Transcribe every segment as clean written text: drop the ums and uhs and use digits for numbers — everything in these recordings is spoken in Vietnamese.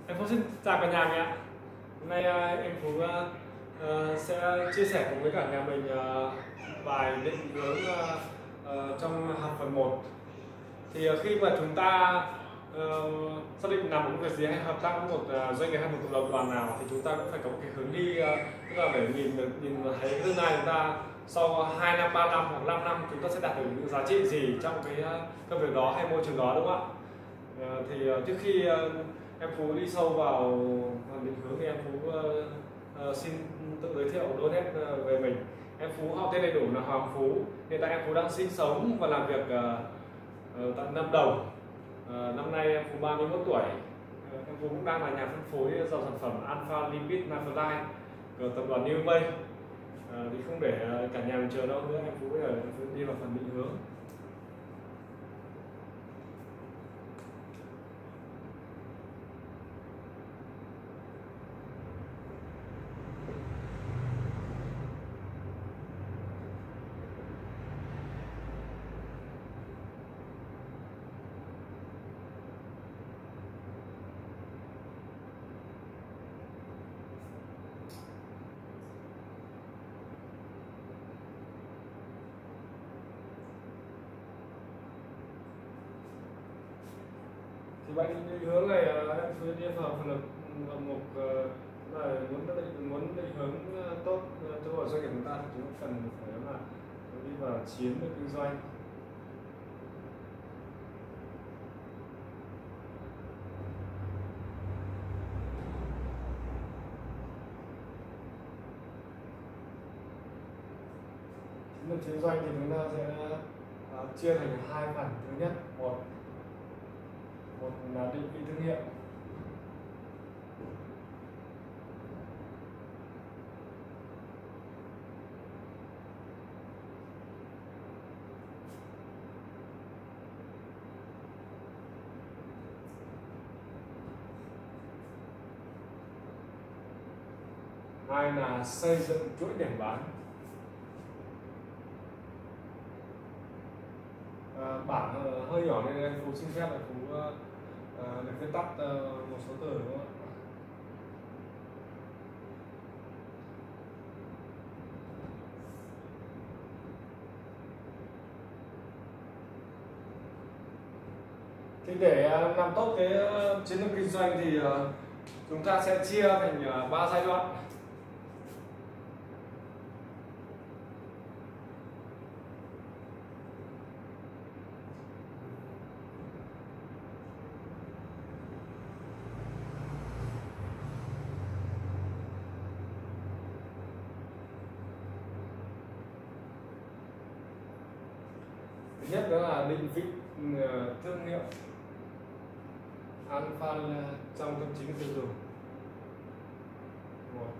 Em Phú xin chào cả nhà mình ạ. Hôm nay em Phú sẽ chia sẻ cùng với cả nhà mình bài định hướng trong học phần 1. Thì khi mà chúng ta xác định làm một việc gì hay hợp tác với một doanh nghiệp hay một cộng đồng đoàn nào thì chúng ta cũng phải có một cái hướng đi, tức là để nhìn thấy tương lai chúng ta sau 2 năm, 3 năm hoặc 5 năm chúng ta sẽ đạt được những giá trị gì trong cái công việc đó hay môi trường đó, đúng không ạ? Thì trước khi em Phú đi sâu vào phần định hướng thì em Phú xin tự giới thiệu đôi nét về mình. Em Phú họ tên đầy đủ là Hoàng Phú. Hiện tại em Phú đang sinh sống và làm việc tại Lâm Đồng. Năm nay em Phú 31 tuổi. Em Phú cũng đang là nhà phân phối dòng sản phẩm Alpha Lipid Naftalite của tập đoàn New May. Thì không để cả nhà mình chờ đâu nữa, em Phú bây giờ em Phú đi vào phần định hướng. Thì vậy định hướng này em Phú đi vào phần lực mục là muốn định hướng tốt cho doanh nghiệp chúng ta thì chúng ta cần phải là đi vào chiến lược kinh doanh. Chiến lược kinh doanh thì chúng ta sẽ chia thành hai phần. Thứ nhất, một là định vị thương hiệu. Hai là xây dựng chuỗi điểm bán. Bản hơi nhỏ nên anh Phú xin phép là Phú được viết tắt một số từ, đúng không ạ? Thì để làm tốt cái chiến lược kinh doanh thì chúng ta sẽ chia thành 3 giai đoạn. Thứ nhất đó là định vị thương hiệu Alpha trong tâm trí người tiêu dùng. Một.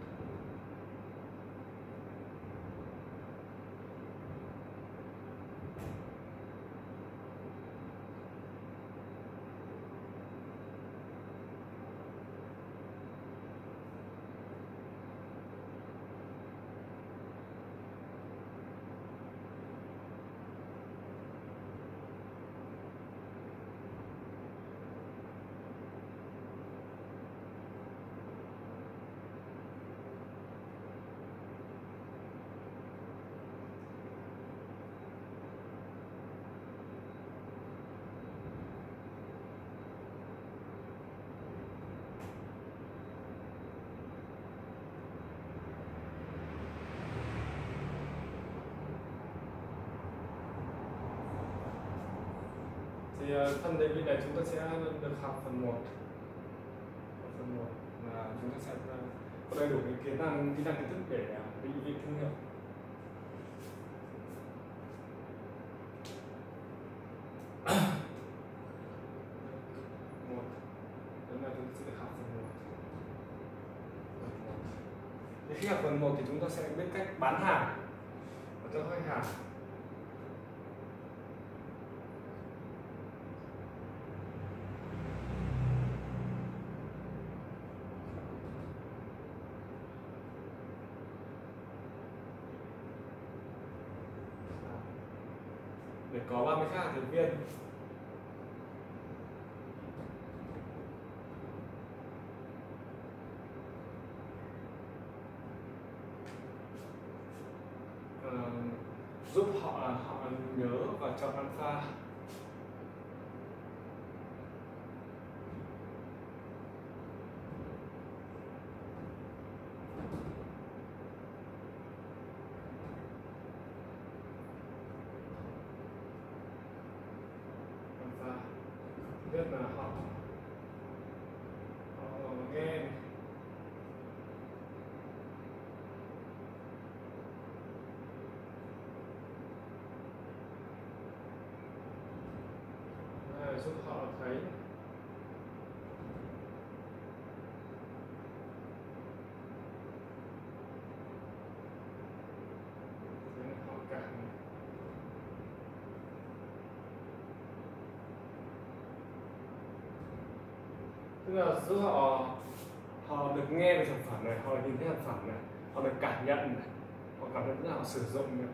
Thì phần định vị này chúng ta sẽ được học phần 1. Phần 1 là chúng ta sẽ có đầy đủ cái kỹ năng kiến thức để định vị thương hiệu. Một. Đó là chúng ta sẽ được học phần 1. Thì khi học phần 1 thì chúng ta sẽ biết cách bán hàng cho khách hàng. Để có 30 khách hàng thành viên. giúp họ nhớ và chọn alpha. Biết là họ nghe giúp họ thấy họ cảm. Tức là giúp họ được nghe về sản phẩm này, họ nhìn thấy sản phẩm này, họ được cảm nhận này, họ cảm nhận là họ sử dụng được.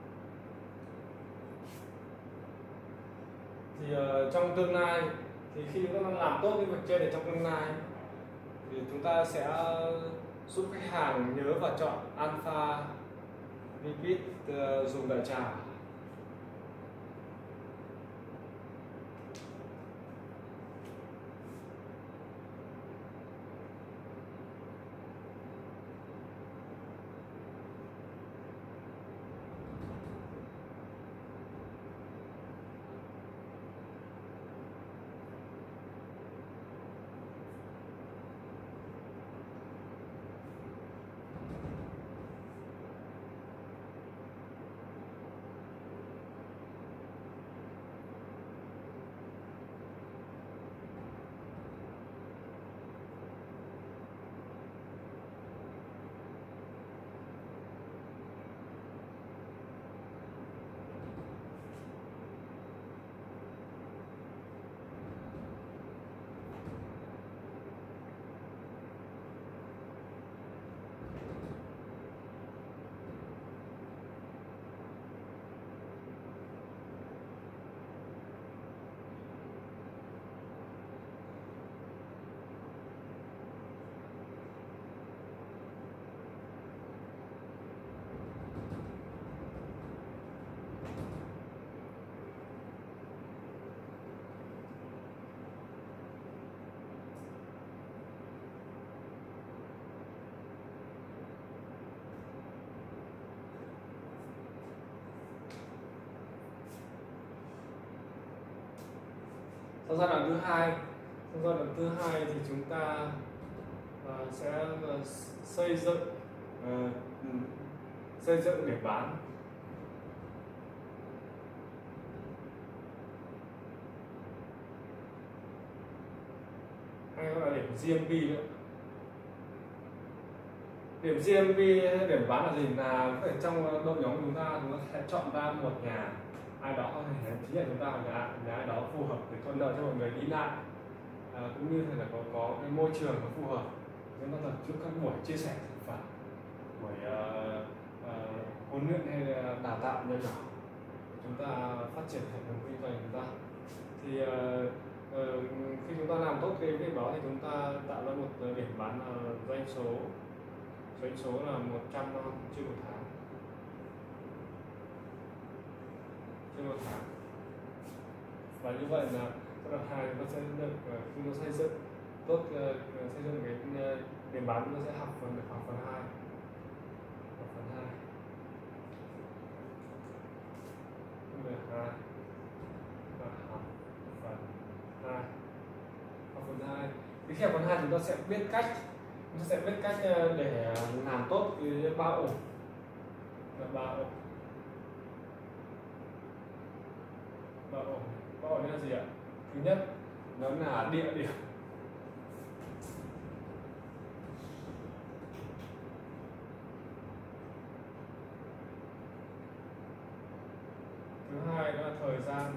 Thì trong tương lai thì khi chúng ta làm tốt cái việc trên thì trong tương lai thì chúng ta sẽ giúp khách hàng nhớ và chọn alpha lipid dùng đại trà. Trong giai đoạn thứ hai thì chúng ta sẽ xây dựng để bán. Hay gọi là điểm GMP nữa. Điểm GMP, điểm bán là gì? Là có thể trong đội nhóm chúng ta sẽ chọn ra một nhà ai đó có thể chính là chúng ta nhà ai đó phù hợp để thuận lợi cho mọi người đi lại, cũng như là có cái môi trường nó phù hợp. Chúng ta tập trước các buổi chia sẻ sản phẩm, buổi huấn luyện hay là đào tạo nhỏ nhỏ, chúng ta phát triển hệ thống kinh doanh chúng ta. Thì khi chúng ta làm tốt cái việc đó thì chúng ta tạo ra một điểm bán doanh số là 100 trên một tháng. Và như vậy là giai đoạn 2 chúng ta sẽ được khi nó xây dựng tốt, xây dựng cái điểm bán, chúng ta sẽ học phần 2. Thì khi học phần 2 chúng ta sẽ biết cách để làm tốt cái 3 ổ. Ba ổ là gì ạ? Thứ nhất nó là địa điểm. Thứ hai đó là thời gian.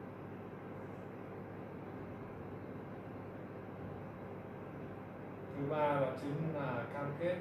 Thứ ba đó chính là cam kết.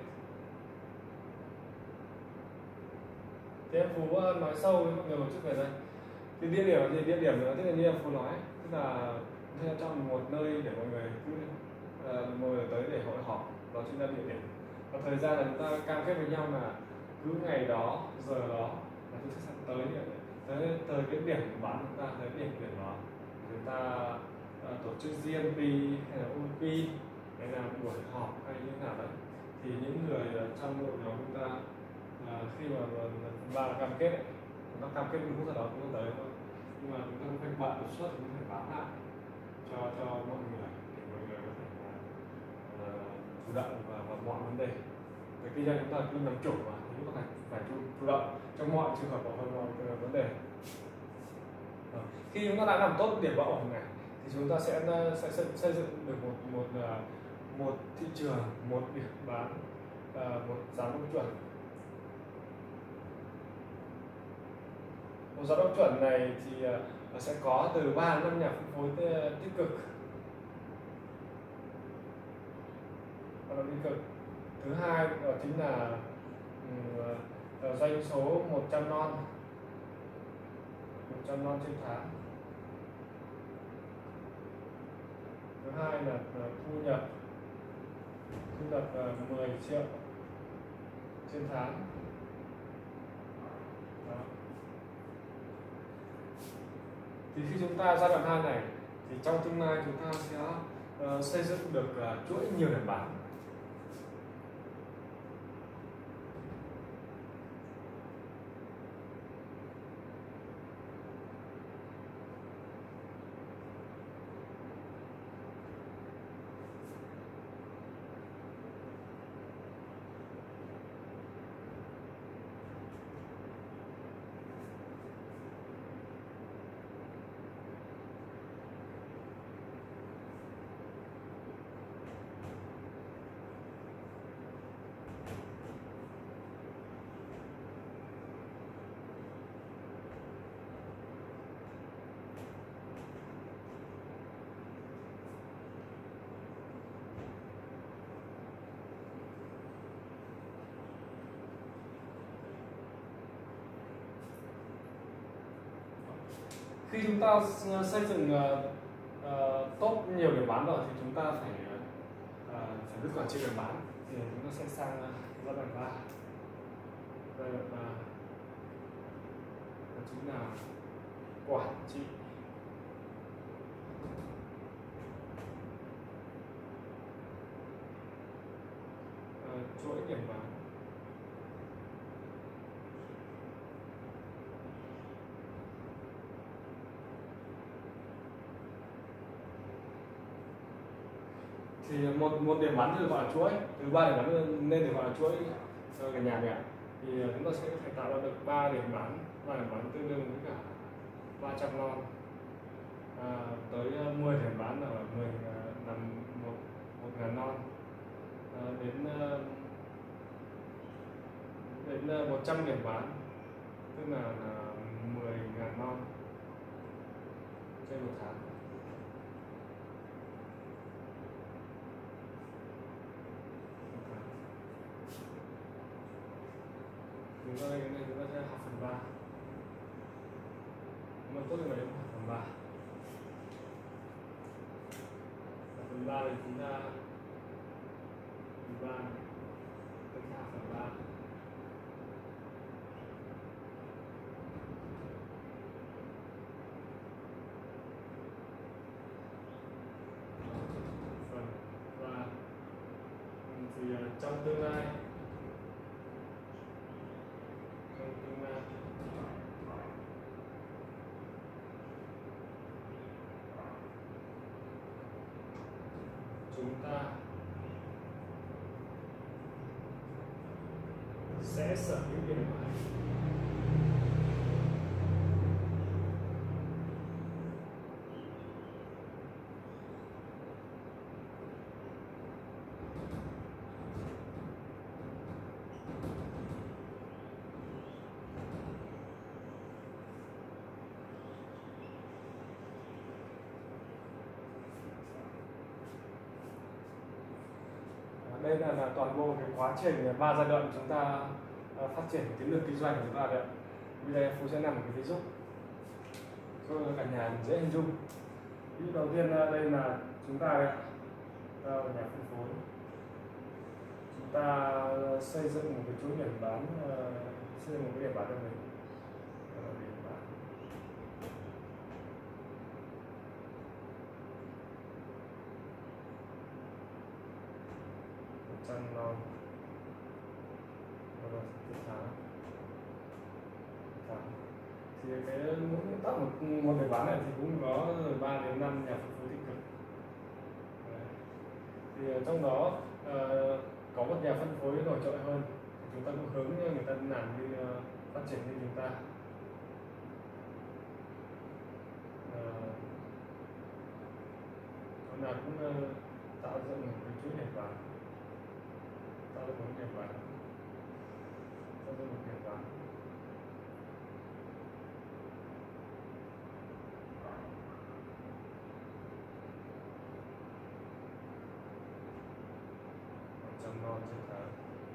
Thế em Phú nói sâu với mọi người một chút về đây. Thì địa điểm là gì? Địa điểm là tức là như em Phú nói, tức là trong một nơi để mọi người tới để hội họp, đó chính là địa điểm. Và thời gian là chúng ta cam kết với nhau là cứ ngày đó, giờ đó là tôi sẽ tới cái điểm bán chúng ta, tới điểm đó chúng ta tổ chức GMP hay là OP hay là buổi họp hay như thế nào đấy, thì những người trong đội nhóm chúng ta khi mà ba cam kết ấy, chúng ta cam kết đúng giờ đó chúng ta tới thôi, nhưng mà chúng ta không phải bận đột xuất, chúng ta phải báo lại cho mọi người để mọi người có thể chủ động vào mọi vấn đề. Vì kinh doanh chúng ta cứ làm chủ mà, thì chúng ta phải chủ động trong mọi trường hợp và mọi vấn đề. Khi chúng ta đã làm tốt điểm báo ổn này thì chúng ta sẽ xây dựng được một thị trường, một điểm bán, một giám đốc chuẩn. Một giám đốc chuẩn này thì sẽ có từ 3 đến 5 nhà phân phối tích cực. Thứ hai đó chính là doanh số 100 non trên tháng. Thứ hai là thu nhập 10 triệu trên tháng. Đó. Thì khi chúng ta giai đoạn 2 này thì trong tương lai chúng ta sẽ xây dựng được chuỗi nhiều điểm bán. Khi chúng ta xây dựng tốt nhiều điểm bán rồi thì chúng ta phải biết quản trị điểm bán, thì chúng ta sẽ sang giai đoạn 3. Giai đoạn 3 đó chính là quản trị chuỗi điểm bán. Thì một điểm bán được gọi là chuỗi, từ 3 điểm bán nên được gọi là chuỗi cả nhà mình ạ. Thì chúng ta sẽ phải tạo ra được 3 điểm bán tương đương với cả 300 non, tới 10 điểm bán là 1.000 non, đến 100 điểm bán tức là 10.000 non trên một tháng. Chúng ta sẽ học phần 3. Mà tốt hơn là học phần 3. Phần 3 thì chúng ta học phần 3. Thì trong tương lai chúng ta sẽ sở hữu điểm bán. Đây là toàn bộ cái quá trình 3 giai đoạn chúng ta phát triển chiến lược kinh doanh của chúng ta đấy. Bây giờ Phú sẽ làm một cái ví dụ cho cả nhà dễ hình dung. Ví dụ đầu tiên đây là chúng ta đây, nhà phân phối, chúng ta xây dựng một cái chuỗi điểm bán, xây dựng một cái điểm bán cho mình. chân non rồi tiếp tháng thì cái nguyên tắc một bài bán này thì cũng có 3 đến 5 nhà phân phối tích cực. Đấy. Thì trong đó có một nhà phân phối nổi trội hơn, chúng ta cũng hướng người ta làm như phát triển như chúng ta. Hôm nào cũng tạo dựng một cái chuỗi nhật bản, tạo dựng một nhật bản, tạo dựng một nhật bản. Trong non trên tháng.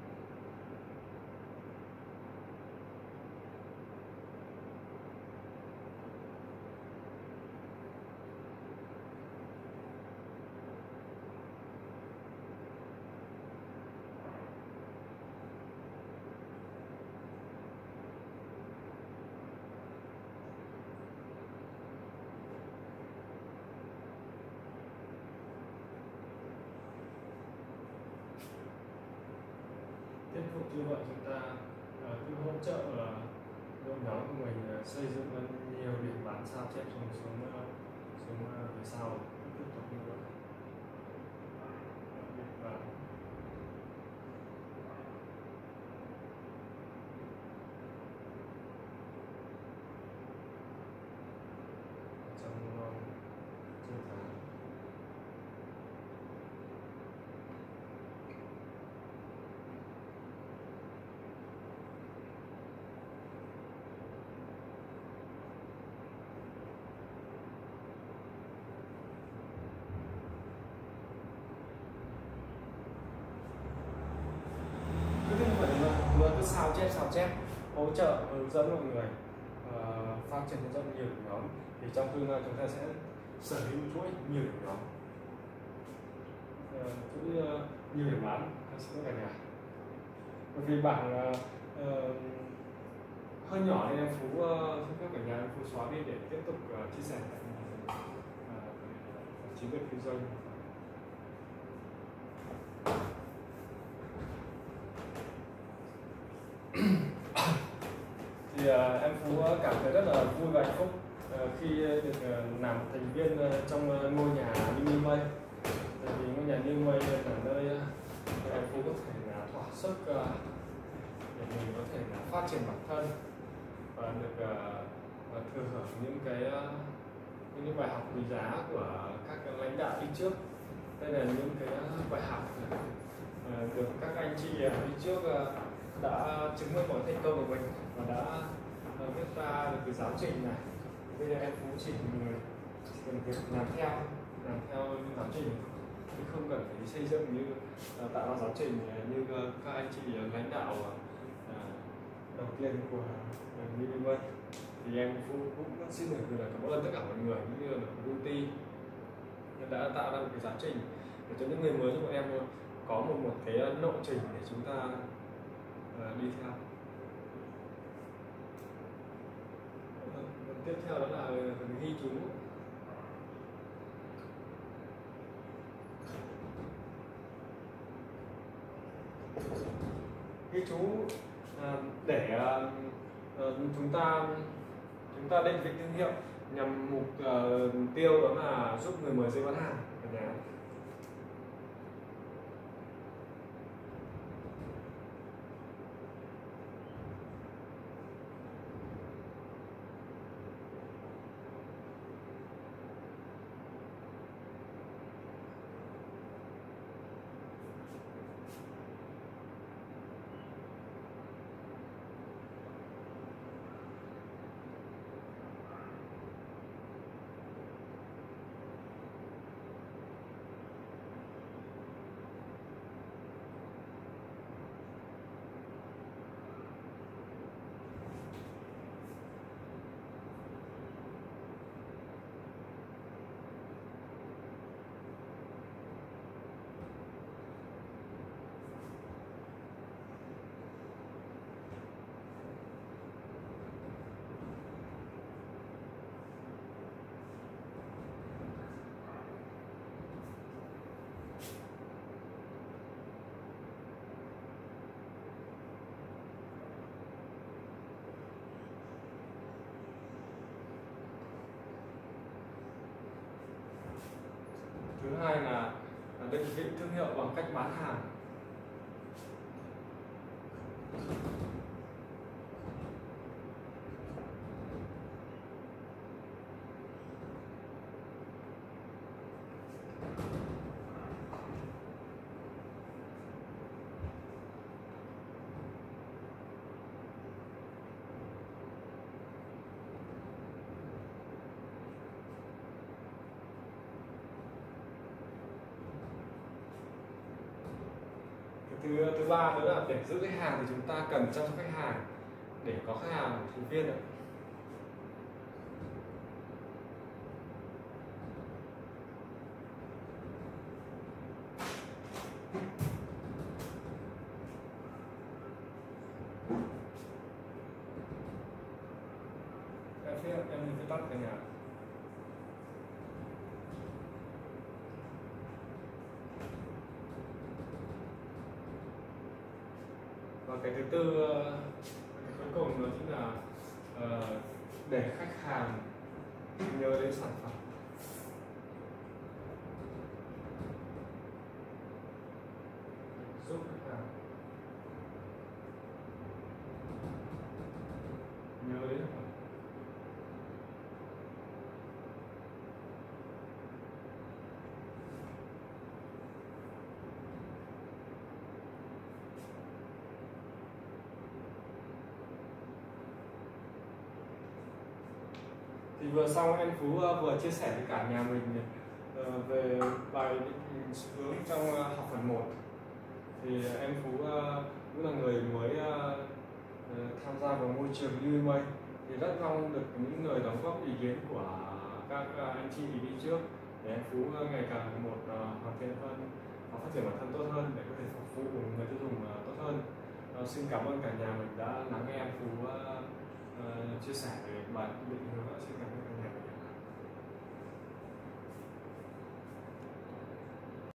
Tiếp tục như vậy chúng ta cứ hỗ trợ đội nhóm của mình xây dựng lên nhiều điểm bán sao chép xuống về sau, tiếp tục như vậy. Điểm bán trong trên tháng. Cứ sao chép hỗ trợ hướng dẫn mọi người phát triển rất nhiều nhóm, thì trong tương lai chúng ta sẽ sở hữu chuỗi nhiều điểm nhóm, chuỗi nhiều điểm bán. Xin lỗi cả nhà, bởi vì bảng hơi nhỏ nên em Phú xin phép cả nhà em Phú xóa đi để tiếp tục chia sẻ chiến lược kinh doanh. Thì em Phú cảm thấy rất là vui và hạnh phúc khi được làm thành viên trong ngôi nhà New May. Tại vì ngôi nhà New May là nơi em Phú có thể là thỏa sức để mình có thể là phát triển bản thân và được thừa hưởng những bài học quý giá của các lãnh đạo đi trước. Đây là những cái bài học được các anh chị đi trước đã chứng minh mọi thành công của mình và đã viết ra được cái giáo trình này. Bây giờ em cũng chỉ cần việc làm theo những giáo trình, chứ không cần phải xây dựng như tạo ra giáo trình như các anh chị lãnh đạo đầu tiên của Minimum. Thì em cũng xin được cảm ơn tất cả mọi người cũng như là công ty đã tạo ra một cái giáo trình để cho những người mới như bọn em có một cái lộ trình để chúng ta đi theo. Tiếp theo đó là ghi chú. Ghi chú để chúng ta định vị thương hiệu nhằm mục tiêu đó là giúp người mới dễ bán hàng ở nhà. Thứ hai là định vị thương hiệu bằng cách bán hàng. Thứ ba nữa là để giữ khách hàng thì chúng ta cần chăm sóc khách hàng để có khách hàng thành viên ạ. Em đi tắt cả nhà. Và cái thứ tư, cái cuối cùng đó chính là để khách hàng nhớ đến sản phẩm. Giúp khách hàng nhớ đến sản phẩm. Thì vừa xong em Phú vừa chia sẻ với cả nhà mình về bài định hướng hướng trong học phần 1. Thì em Phú cũng là người mới tham gia vào môi trường UMA, thì rất mong được những người đóng góp ý kiến của các anh chị đi trước để em Phú ngày càng hoàn thiện hơn và phát triển bản thân tốt hơn để có thể phục vụ người tiêu dùng tốt hơn. Xin cảm ơn cả nhà mình đã lắng nghe em Phú chia sẻ về bài định hướng. Xin cảm ơn.